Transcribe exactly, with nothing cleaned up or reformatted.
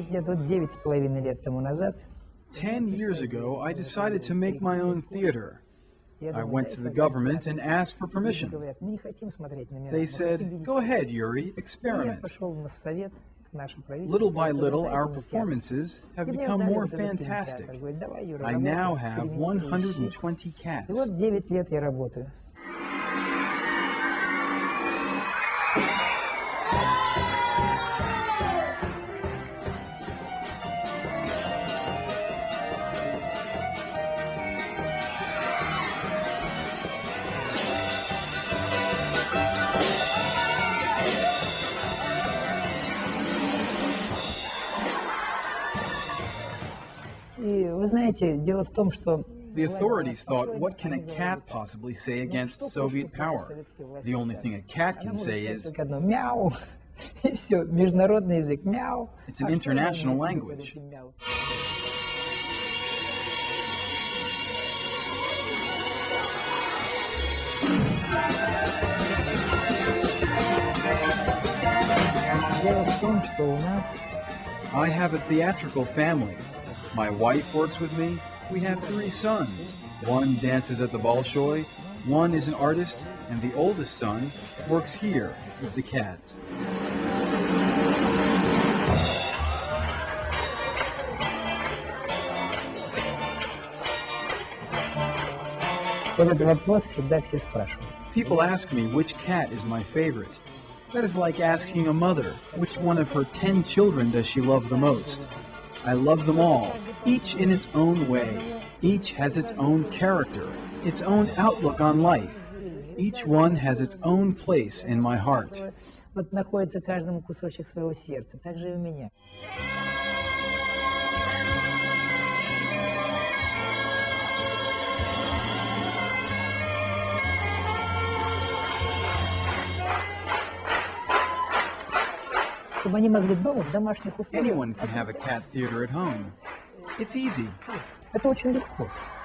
Где-то вот девять с половиной лет тому назад Ten years ago, I decided to make my own theater. я I думал, went дай to the создать government театр. and asked for Люди permission. говорят, мы не хотим смотреть на мира. They мы хотим said, видеть go ahead, театр». Yuri, И я experiment. пошел в Моссовет к нашему правительству. Little и by сказал, little, «Дайте our мне театр». performances have И мне become дали more вот этот кинотеатр. fantastic. Говорят, давай, Юра, I работай, now have экспериментируй, ищи». one hundred twenty И cats. вот девять лет я работаю. И вы знаете, дело в том, что The authorities thought, what can a cat possibly say against Soviet power? The only thing a cat она can может say сказать is, только одно «мяу», и все, международный язык «мяу». It's an А что international она language. говорит, «мяу»? Дело в том, что у нас I have a theatrical family. My wife works with me. We have three sons. One dances at the Bolshoi, one is an artist, and the oldest son works here with the cats. вот этот вопрос всегда все спрашивают. People ask me which cat is my favorite. That is like asking a mother, which one of her ten children does she love the most? I love them all, each in its own way. Each has its own character, its own outlook on life. Each one has its own place in my heart. Вот находится каждому кусочек своего сердца, так же и у меня. Чтобы они могли дома, в домашних условиях. Anyone can have a cat theater at home. It's easy. Это очень легко.